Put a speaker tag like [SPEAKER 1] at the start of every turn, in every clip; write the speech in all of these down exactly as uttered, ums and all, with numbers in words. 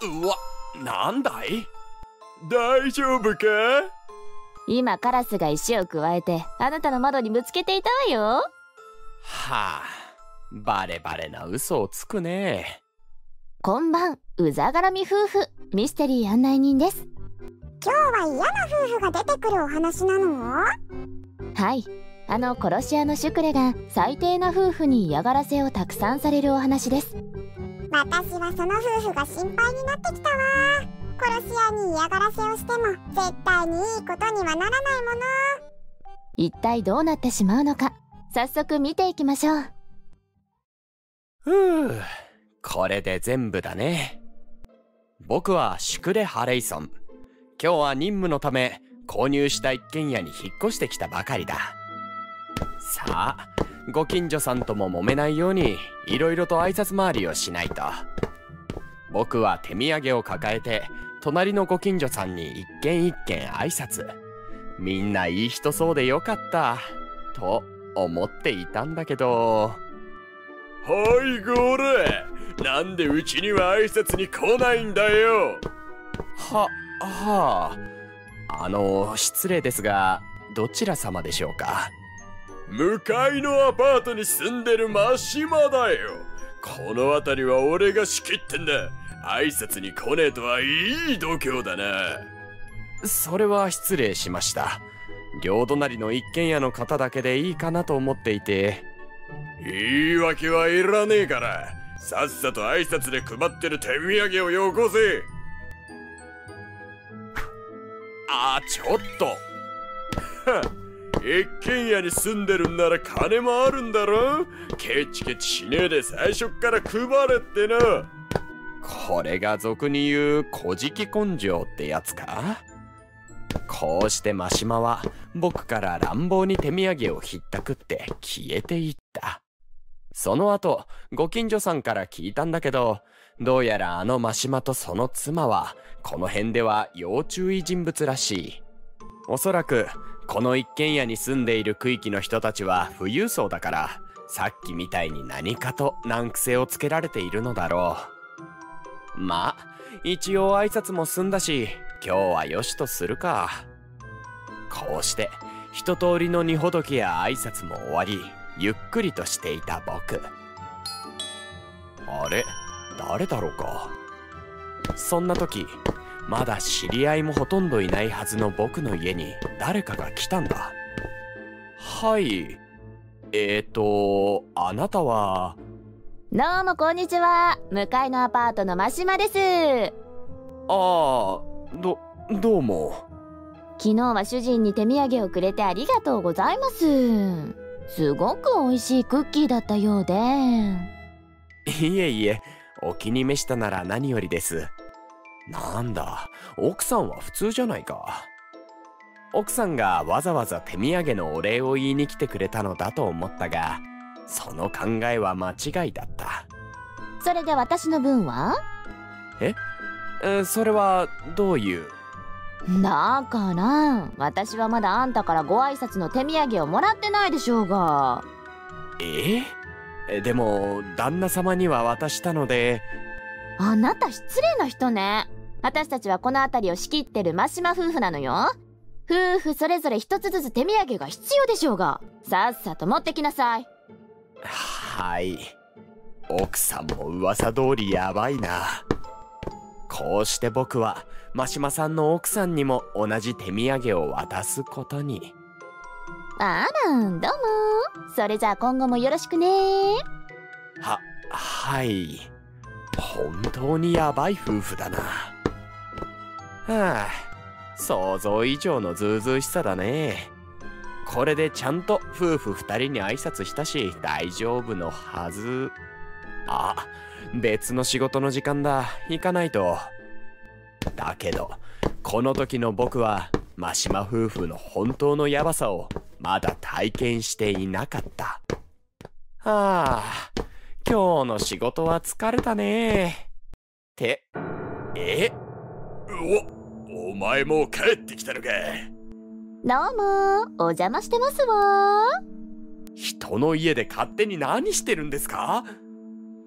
[SPEAKER 1] うわ、なんだい？大丈夫か？
[SPEAKER 2] 今カラスが石をくわえてあなたの窓にぶつけていたわよ。
[SPEAKER 1] はあ、バレバレな嘘をつくね。
[SPEAKER 2] こんばん、うざがらみ夫婦ミステリー案内人です。
[SPEAKER 3] 今日は嫌な夫婦が出てくるお話なの？
[SPEAKER 2] はい、あの殺し屋のシュクレが最低な夫婦に嫌がらせをたくさんされるお話です。
[SPEAKER 3] 私はその夫婦が心配になってきたわ。殺し屋に嫌がらせをしても絶対にいいことにはならないもの。
[SPEAKER 2] 一体どうなってしまうのか、早速見ていきましょう。
[SPEAKER 1] ふう、これで全部だね。僕はシュクレ・ハレイソン。今日は任務のため購入した一軒家に引っ越してきたばかりだ。さあ、ご近所さんとも揉めないようにいろいろと挨拶回りをしないと。僕は手土産を抱えて隣のご近所さんに一軒一軒挨拶。みんないい人そうでよかったと思っていたんだけど。はいゴレ、なんでうちには挨拶に来ないんだよ。は、はあ、あの失礼ですがどちら様でしょうか？向かいのアパートに住んでるマシマだよ。この辺りは俺が仕切ってんだ。挨拶に来ねえとはいい度胸だな。それは失礼しました。両隣の一軒家の方だけでいいかなと思っていて。言い訳はいらねえから、さっさと挨拶で配ってる手土産をよこせ。あー、ちょっと一軒家に住んでるんなら金もあるんだろ。ケチケチしねえで最初っから配れってな。これが俗に言う小じき根性ってやつか。こうしてマシマは僕から乱暴に手土産をひったくって消えていった。その後ご近所さんから聞いたんだけど、どうやらあのマシマとその妻はこの辺では要注意人物らしい。おそらくこの一軒家に住んでいる区域の人たちは富裕層だから、さっきみたいに何かと難癖をつけられているのだろう。まあ一応挨拶も済んだし、今日はよしとするか。こうして一通りの荷ほどきや挨拶も終わり、ゆっくりとしていた僕。あれ、誰だろうか。そんな時、まだ知り合いもほとんどいないはずの僕の家に誰かが来たんだ。はい、えーとあなたは？
[SPEAKER 2] どうもこんにちは、向かいのアパートのマシマです。
[SPEAKER 1] ああ、どどうも。
[SPEAKER 2] 昨日は主人に手土産をくれてありがとうございます。すごく美味しいクッキーだったようで。
[SPEAKER 1] いえいえ、お気に召したなら何よりです。なんだ、奥さんは普通じゃないか。奥さんがわざわざ手土産のお礼を言いに来てくれたのだと思ったが、その考えは間違いだった。
[SPEAKER 2] それで私の分は？
[SPEAKER 1] ええ、それはどういう？
[SPEAKER 2] だから私はまだあんたからご挨拶の手土産をもらってないでしょうが。
[SPEAKER 1] ええ、でも旦那様には渡したので。
[SPEAKER 2] あなた失礼な人ね。私たちはこの辺りを仕切ってるマシマ夫婦なのよ。夫婦それぞれ一つずつ手土産が必要でしょうが、さっさと持ってきなさい。
[SPEAKER 1] はい、奥さんも噂通りやばいな。こうして僕はマシマさんの奥さんにも同じ手土産を渡すことに。
[SPEAKER 2] あら、どうも。それじゃあ今後もよろしくね。
[SPEAKER 1] は、はい。本当にヤバい夫婦だな。はあ、想像以上のずうずうしさだね。これでちゃんと夫婦二人に挨拶したし大丈夫のはず。あ、別の仕事の時間だ。行かないと。だけどこの時の僕はマシマ夫婦の本当のヤバさをまだ体験していなかった。はあ、今日の仕事は疲れたね。って、え？お、お前もう帰ってきたのか。
[SPEAKER 2] どうも、お邪魔してますわ。
[SPEAKER 1] 人の家で勝手に何してるんですか？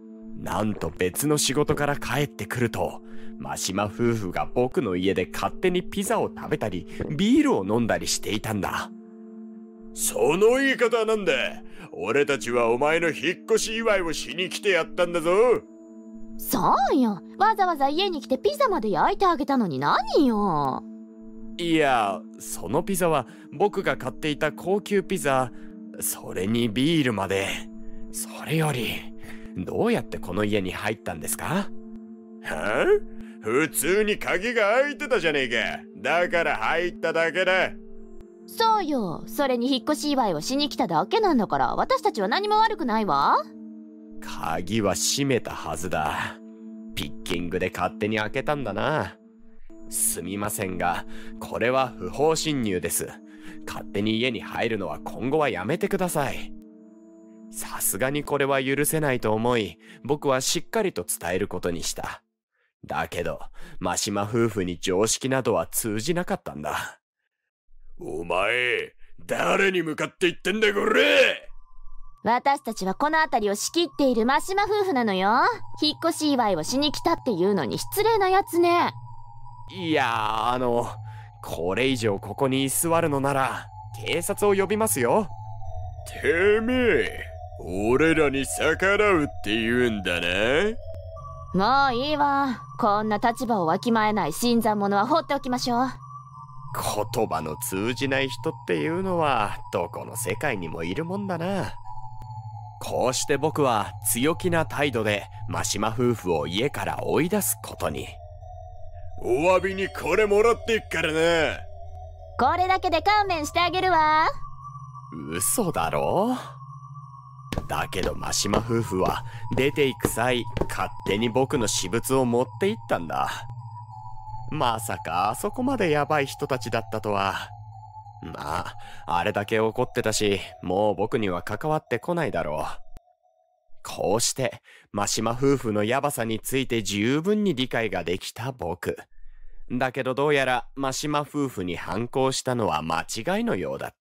[SPEAKER 1] なんと別の仕事から帰ってくると、真島夫婦が僕の家で勝手にピザを食べたりビールを飲んだりしていたんだ。その言い方なんだ。俺たちはお前の引っ越し祝いをしに来てやったんだぞ。
[SPEAKER 2] そうよ、わざわざ家に来てピザまで焼いてあげたのに何よ。
[SPEAKER 1] いや、そのピザは僕が買っていた高級ピザ、それにビールまで。それよりどうやってこの家に入ったんですか？はあ？普通に鍵が開いてたじゃねえか。だから入っただけだ。
[SPEAKER 2] そうよ、それに引っ越し祝いをしに来ただけなんだから、私たちは何も悪くないわ。
[SPEAKER 1] 鍵は閉めたはずだ。ピッキングで勝手に開けたんだな。すみませんが、これは不法侵入です。勝手に家に入るのは今後はやめてください。さすがにこれは許せないと思い、僕はしっかりと伝えることにした。だけど、真島夫婦に常識などは通じなかったんだ。お前、誰に向かって言ってんだこれ！
[SPEAKER 2] 私たちはこの辺りを仕切っている真島夫婦なのよ。引っ越し祝いをしに来たっていうのに失礼なやつね。
[SPEAKER 1] いやー、あの、これ以上ここに居座るのなら、警察を呼びますよ。てめえ、俺らに逆らうって言うんだな。
[SPEAKER 2] もういいわ。こんな立場をわきまえない新参者は放っておきましょう。
[SPEAKER 1] 言葉の通じない人っていうのはどこの世界にもいるもんだな。こうして僕は強気な態度で真島夫婦を家から追い出すことに。お詫びにこれもらっていくからな。
[SPEAKER 2] これだけで勘弁してあげるわ。
[SPEAKER 1] 嘘だろ？だけど真島夫婦は出ていく際、勝手に僕の私物を持って行ったんだ。まさかあそこまでヤバい人たちだったとは。まあ、あれだけ怒ってたし、もう僕には関わってこないだろう。こうして真島夫婦のヤバさについて十分に理解ができた僕。だけどどうやら真島夫婦に反抗したのは間違いのようだった。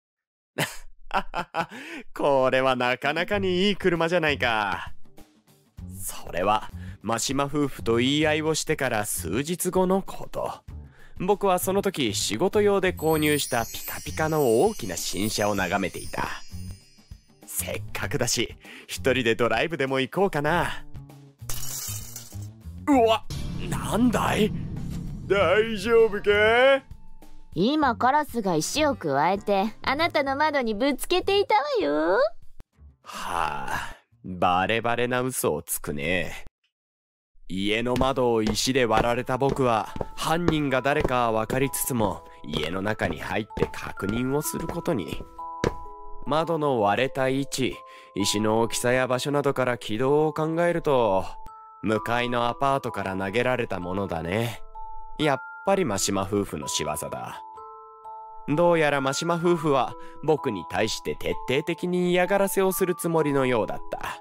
[SPEAKER 1] これはなかなかにいい車じゃないか。それは真島夫婦と言い合いをしてから数日後のこと。僕はその時仕事用で購入したピカピカの大きな新車を眺めていた。せっかくだし一人でドライブでも行こうかな。うわ、なんだい？大丈夫か？
[SPEAKER 2] 今カラスが石をくわえてあなたの窓にぶつけていたわよ。
[SPEAKER 1] はあ、バレバレな嘘をつくね。家の窓を石で割られた僕は犯人が誰か分かりつつも家の中に入って確認をすることに。窓の割れた位置、石の大きさや場所などから軌道を考えると向かいのアパートから投げられたものだね。やっぱり真島夫婦の仕業だ。どうやら真島夫婦は僕に対して徹底的に嫌がらせをするつもりのようだった。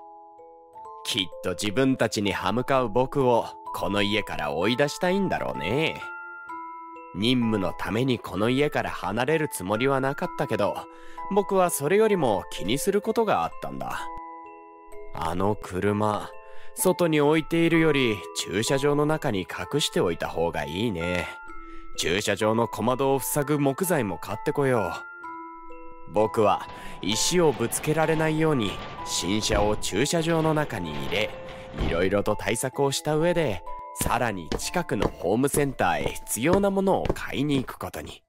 [SPEAKER 1] きっと自分たちに歯向かう僕をこの家から追い出したいんだろうね。任務のためにこの家から離れるつもりはなかったけど、僕はそれよりも気にすることがあったんだ。あの車、外に置いているより駐車場の中に隠しておいた方がいいね。駐車場の小窓を塞ぐ木材も買ってこよう。僕は石をぶつけられないように新車を駐車場の中に入れ、いろいろと対策をした上で、さらに近くのホームセンターへ必要なものを買いに行くことに。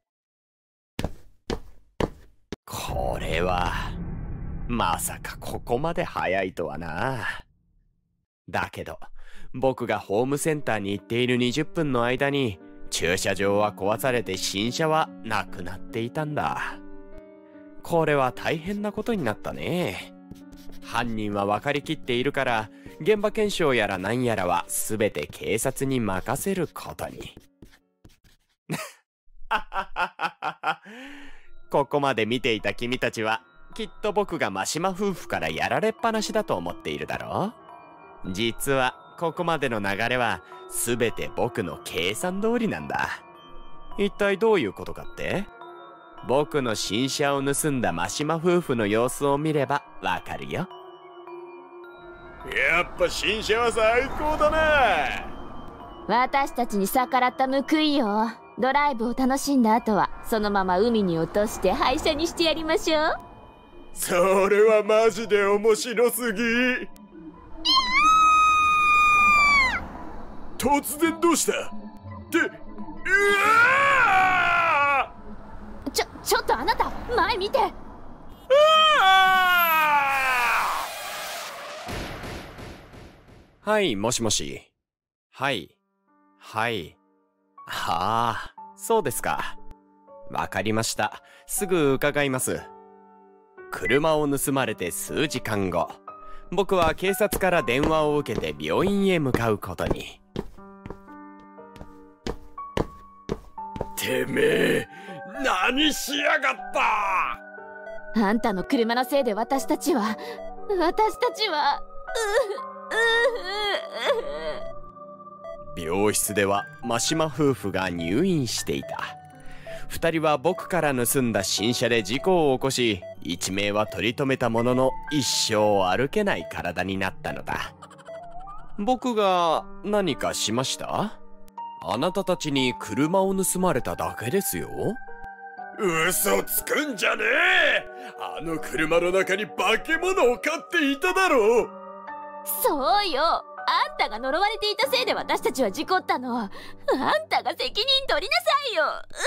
[SPEAKER 1] これはまさかここまで早いとはな。だけど僕がホームセンターに行っているにじゅっぷんの間に駐車場は壊されて新車はなくなっていたんだ。これは大変なことになったね。犯人は分かりきっているから現場検証やら何やらは全て警察に任せることに。ここまで見ていた君たちはきっと僕が真島夫婦からやられっぱなしだと思っているだろう。実はここまでの流れは全て僕の計算通りなんだ。一体どういうことかって？僕の新車を盗んだ真島夫婦の様子を見ればわかるよ。 やっぱ新車は最高だね。
[SPEAKER 2] 私たちに逆らった報いよ。ドライブを楽しんだ後はそのまま海に落として廃車にしてやりましょう。
[SPEAKER 1] それはマジで面白すぎ。突然どうしたってうわ
[SPEAKER 2] ーちょちょっとあなた前見て。
[SPEAKER 1] はい、もしもし。はいはいはあ、そうですか。わかりました。すぐ伺います。車を盗まれて数時間後、僕は警察から電話を受けて病院へ向かうことに。てめえ、何しやがった。
[SPEAKER 2] あんたの車のせいで私たちは私たちはうううう
[SPEAKER 1] 病室では真島夫婦が入院していた。二人は僕から盗んだ新車で事故を起こし、一命は取り留めたものの一生歩けない体になったのだ。僕が何かしました？あなたたちに車を盗まれただけですよ。嘘つくんじゃねえ。あの車の中に化け物を飼っていただろう。
[SPEAKER 2] そうよ、あんたが呪われていたせいで私たちは事故ったの。あんたが責任取りなさいよ。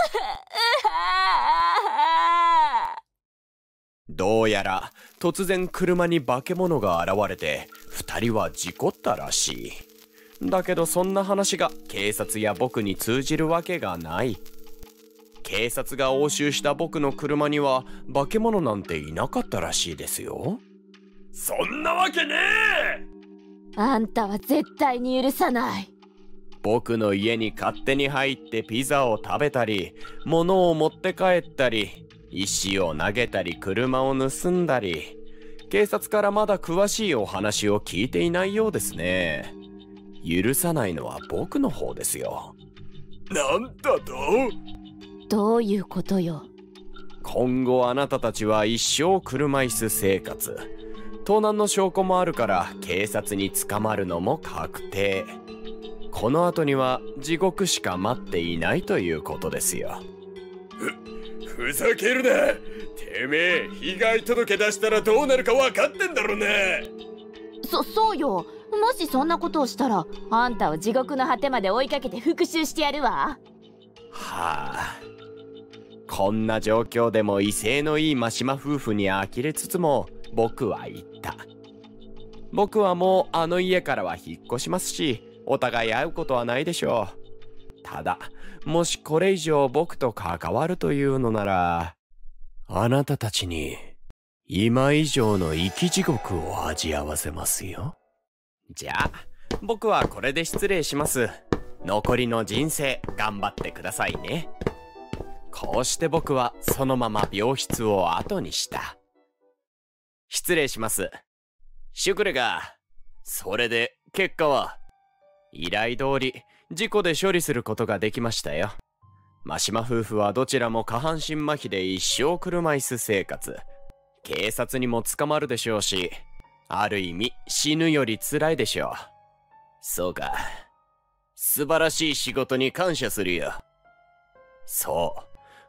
[SPEAKER 1] どうやら突然車に化け物が現れて二人は事故ったらしい。だけどそんな話が警察や僕に通じるわけがない。警察が押収した僕の車には化け物なんていなかったらしいですよ。そんなわけねえ。
[SPEAKER 2] あんたは絶対に許さない。
[SPEAKER 1] 僕の家に勝手に入ってピザを食べたり、物を持って帰ったり、石を投げたり、車を盗んだり、警察からまだ詳しいお話を聞いていないようですね。許さないのは僕の方ですよ。なんだと？
[SPEAKER 2] どういうことよ。
[SPEAKER 1] 今後あなたたちは一生車椅子生活。盗難の証拠もあるから警察に捕まるのも確定。この後には地獄しか待っていないということですよ。ふ、ふざけるな。てめえ、被害届出したらどうなるか分かってんだろうね。
[SPEAKER 2] そ、そうよ。もしそんなことをしたらあんたを地獄の果てまで追いかけて復讐してやるわ。
[SPEAKER 1] はあ。こんな状況でも威勢のいい真島夫婦に呆れつつも僕は言った。僕はもうあの家からは引っ越しますし、お互い会うことはないでしょう。ただ、もしこれ以上僕と関わるというのなら、あなたたちに今以上の生き地獄を味わわせますよ。じゃあ、僕はこれで失礼します。残りの人生頑張ってくださいね。こうして僕はそのまま病室を後にした。失礼します。シュクレが、それで結果は？依頼通り事故で処理することができましたよ。真島夫婦はどちらも下半身麻痺で一生車椅子生活。警察にも捕まるでしょうし、ある意味死ぬより辛いでしょう。そうか。素晴らしい仕事に感謝するよ。そう。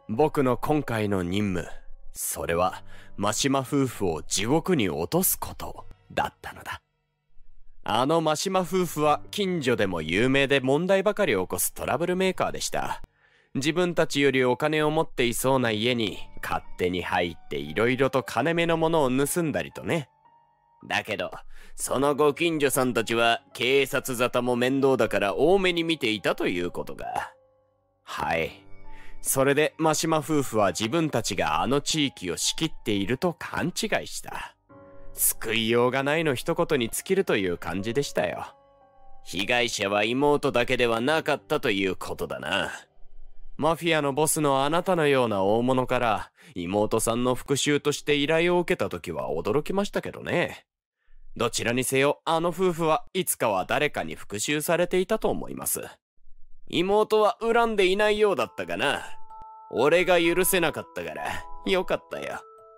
[SPEAKER 1] 僕の今回の任務、それは真島夫婦を地獄に落とすことだったのだ。あの真島夫婦は近所でも有名で問題ばかり起こすトラブルメーカーでした。自分たちよりお金を持っていそうな家に勝手に入っていろいろと金目のものを盗んだりとね。だけど、そのご近所さんたちは警察沙汰も面倒だから多めに見ていたということが。はい。それで真島夫婦は自分たちがあの地域を仕切っていると勘違いした。救いようがないの一言に尽きるという感じでしたよ。被害者は妹だけではなかったということだな。マフィアのボスのあなたのような大物から妹さんの復讐として依頼を受けた時は驚きましたけどね。どちらにせよあの夫婦はいつかは誰かに復讐されていたと思います。妹は恨んでいないようだったがな。俺が許せなかったからよかったよ。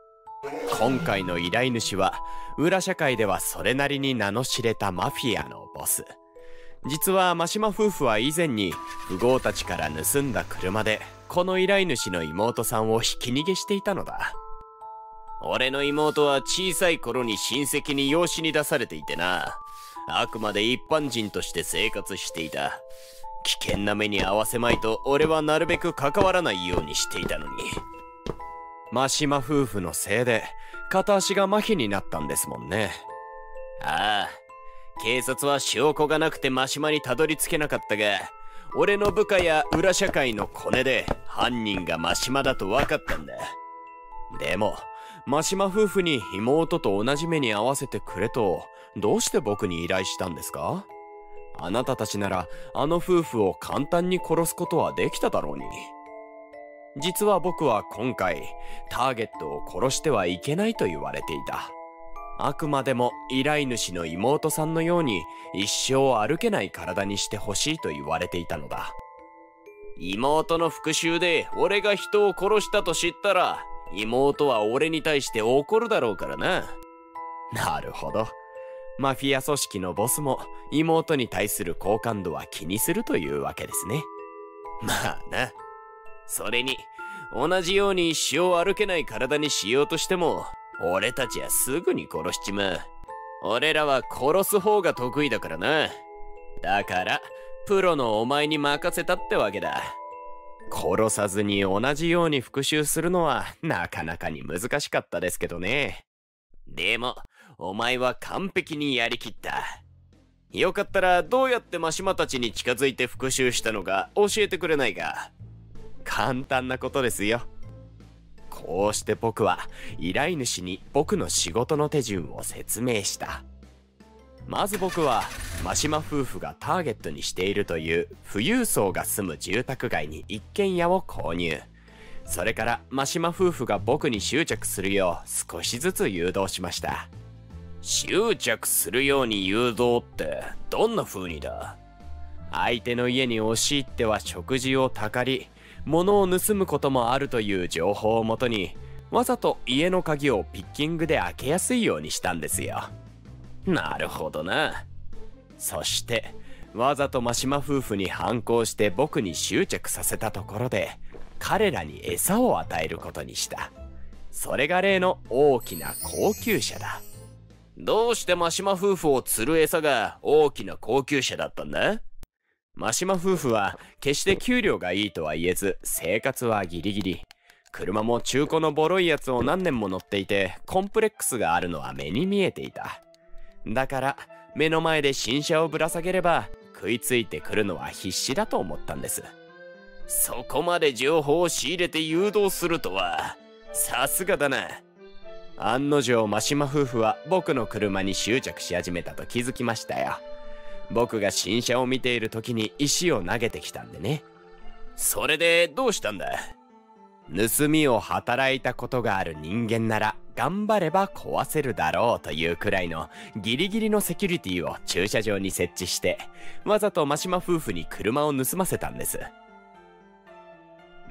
[SPEAKER 1] 今回の依頼主は裏社会ではそれなりに名の知れたマフィアのボス。実は真島夫婦は以前に富豪たちから盗んだ車でこの依頼主の妹さんをひき逃げしていたのだ。俺の妹は小さい頃に親戚に養子に出されていてな、あくまで一般人として生活していた。危険な目に遭わせまいと俺はなるべく関わらないようにしていたのに、真島夫婦のせいで片足が麻痺になったんですもんね。ああ、警察は証拠がなくて真島にたどり着けなかったが、俺の部下や裏社会のコネで犯人が真島だと分かったんだ。でも真島夫婦に妹と同じ目に遭わせてくれとどうして僕に依頼したんですか？あなたたちならあの夫婦を簡単に殺すことはできただろうに。実は僕は今回ターゲットを殺してはいけないと言われていた。あくまでも依頼主の妹さんのように一生歩けない体にしてほしいと言われていたのだ。妹の復讐で俺が人を殺したと知ったら妹は俺に対して怒るだろうからな。なるほど。マフィア組織のボスも妹に対する好感度は気にするというわけですね。まあな。それに同じように一生歩けない体にしようとしても俺たちはすぐに殺しちまう。俺らは殺す方が得意だからな。だからプロのお前に任せたってわけだ。殺さずに同じように復讐するのはなかなかに難しかったですけどね。でもお前は完璧にやりきった。よかったらどうやって真島たちに近づいて復讐したのか教えてくれないか？簡単なことですよ。こうして僕は依頼主に僕の仕事の手順を説明した。まず僕は真島夫婦がターゲットにしているという富裕層が住む住宅街に一軒家を購入。それから真島夫婦が僕に執着するよう少しずつ誘導しました。執着するように誘導ってどんな風にだ？相手の家に押し入っては食事をたかり、物を盗むこともあるという情報をもとに、わざと家の鍵をピッキングで開けやすいようにしたんですよ。なるほどな。そしてわざと真島夫婦に反抗して僕に執着させたところで、彼らに餌を与えることにした。それが例の大きな高級車だ。どうして真島夫婦を釣る餌が大きな高級車だったんだ？真島夫婦は決して給料がいいとは言えず、生活はギリギリ。車も中古のボロいやつを何年も乗っていて、コンプレックスがあるのは目に見えていた。だから目の前で新車をぶら下げれば食いついてくるのは必死だと思ったんです。そこまで情報を仕入れて誘導するとはさすがだな。案の定真島夫婦は僕の車に執着し始めたと気づきましたよ。僕が新車を見ている時に石を投げてきたんでね。それでどうしたんだ？盗みを働いたことがある人間なら頑張れば壊せるだろうというくらいのギリギリのセキュリティを駐車場に設置して、わざと真島夫婦に車を盗ませたんです。うん、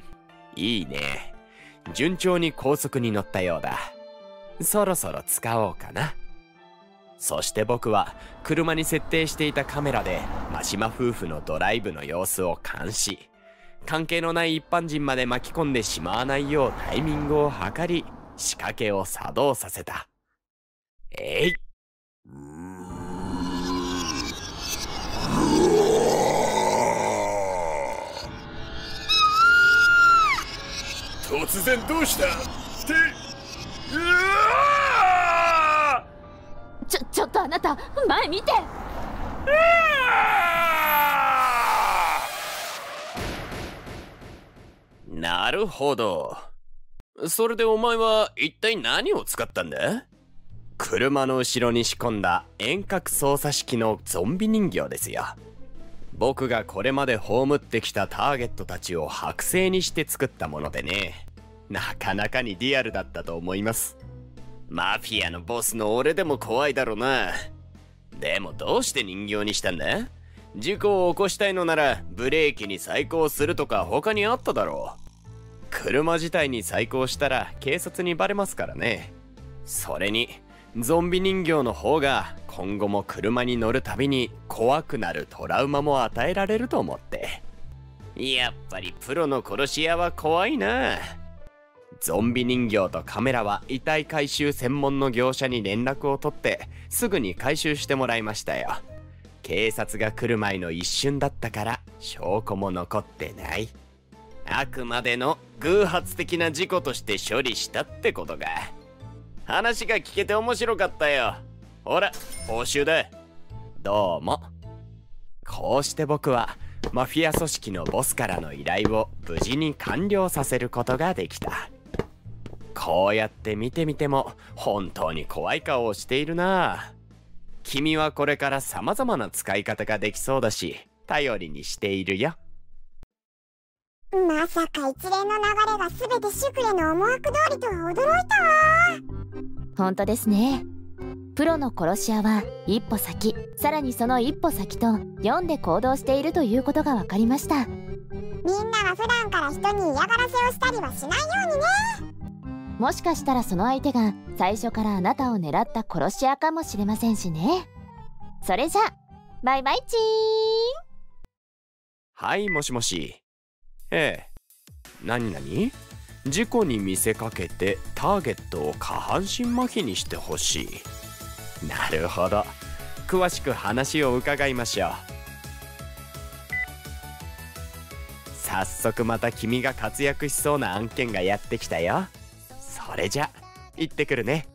[SPEAKER 1] いいね。順調に高速に乗ったようだ。そろそろ使おうかな。そして僕は車に設定していたカメラで真島夫婦のドライブの様子を監視。関係のない一般人まで巻き込んでしまわないようタイミングを測り、仕掛けを作動させた。えい！ 突然どうした？ってうわ
[SPEAKER 2] ー！ちょちょっとあなた前見て！
[SPEAKER 1] なるほど。それでお前は一体何を使ったんだ？車の後ろに仕込んだ遠隔操作式のゾンビ人形ですよ。僕がこれまで葬ってきたターゲットたちを剥製にして作ったものでね、なかなかにリアルだったと思います。マフィアのボスの俺でも怖いだろうな。でもどうして人形にしたんだ？事故を起こしたいのならブレーキに細工をするとか他にあっただろう。 車自体に細工したら警察にバレますからね。それにゾンビ人形の方が今後も車に乗るたびに怖くなるトラウマも与えられると思って。やっぱりプロの殺し屋は怖いな。ゾンビ人形とカメラは遺体回収専門の業者に連絡を取ってすぐに回収してもらいましたよ。警察が来る前の一瞬だったから証拠も残ってない。あくまでの偶発的な事故として処理したってことか。話が聞けて面白かったよ。ほら報酬だ。どうも。こうして僕はマフィア組織のボスからの依頼を無事に完了させることができた。こうやって見てみても本当に怖い顔をしているな。君はこれから様々な使い方ができそうだし頼りにしているよ。
[SPEAKER 3] まさか一連の流れが全てシュクレの思惑通りとは驚いたわ。
[SPEAKER 2] 本当ですね。プロの殺し屋は一歩先、さらにその一歩先と読んで行動しているということが分かりました。
[SPEAKER 3] みんなは普段から人に嫌がらせをしたりはしないようにね。
[SPEAKER 2] もしかしたらその相手が最初からあなたを狙った殺し屋かもしれませんしね。それじゃバイバイチーン。
[SPEAKER 1] はい、もしもし。ええ、なになに？事故に見せかけてターゲットを下半身麻痺にしてほしい。なるほど。詳しく話を伺いましょう。早速また君が活躍しそうな案件がやってきたよ。それじゃ行ってくるね。